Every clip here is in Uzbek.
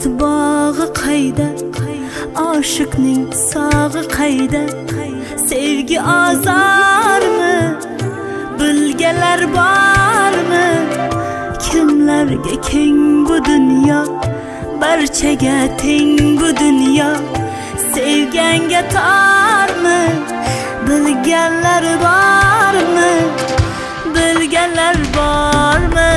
bog'i qayda, oshiqning sog'i qayda? Sevgi ozormi, bilganlar bormi? Kimlarga keng bu dunyo, barchaga teng bu dunyo. Sevganga tormi, bilganlar bormi? Bilganlar bormi?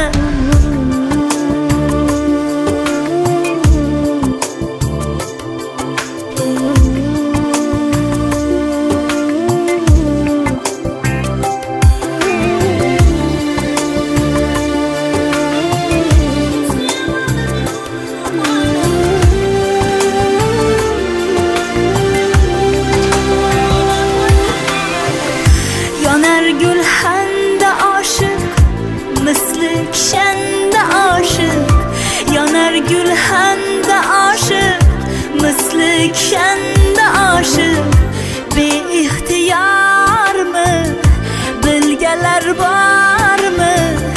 Gülhanda aşık, misli kişende aşık. Yanar gülhanda aşık, misli kişende aşık. Beihtiyar mı, bilgeler var mı?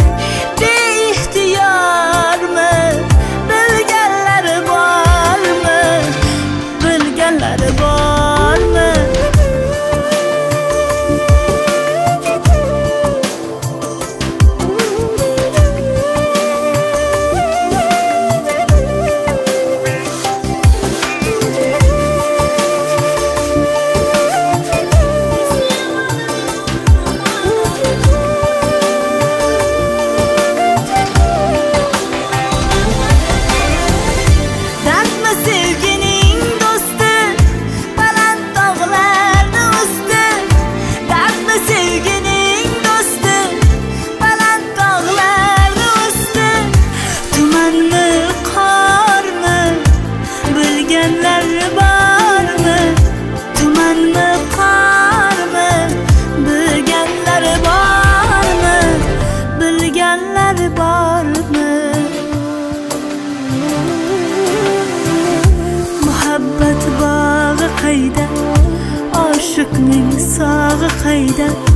Beihtiyar mı, bilgeler var mı? Bilgeler var mı? Muhabbat bog'i qayda, oshiqning sog'i qayda?